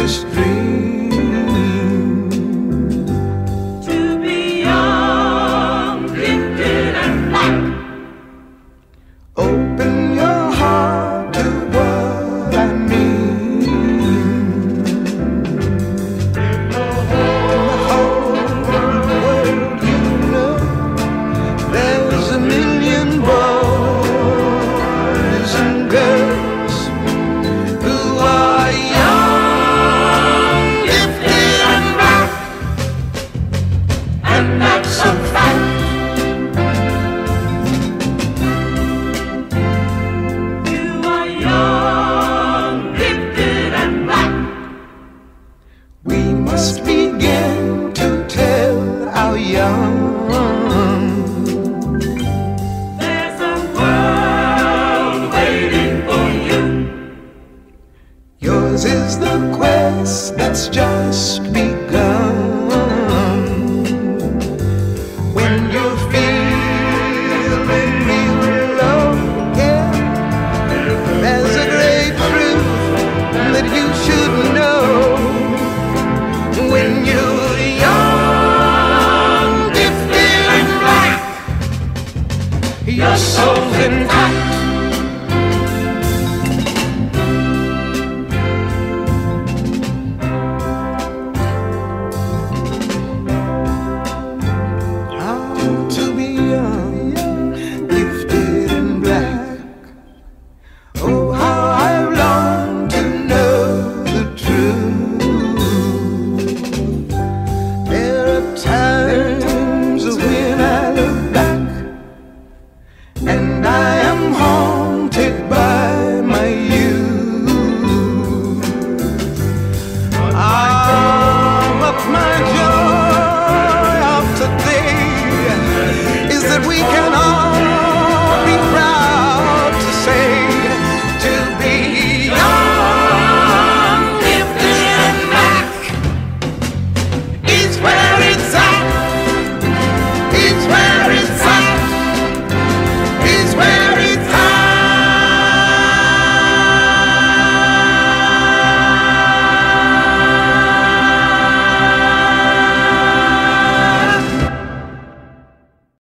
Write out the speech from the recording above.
this dream. To be young, gifted and black. Open your heart to what I mean. In the whole world, you know, there's a million boys and girls who are young, gifted and black, and that's a fact. You are young, gifted and black. We must begin to tell our young. There's a world waiting for you. Yours is the quest that's just begun.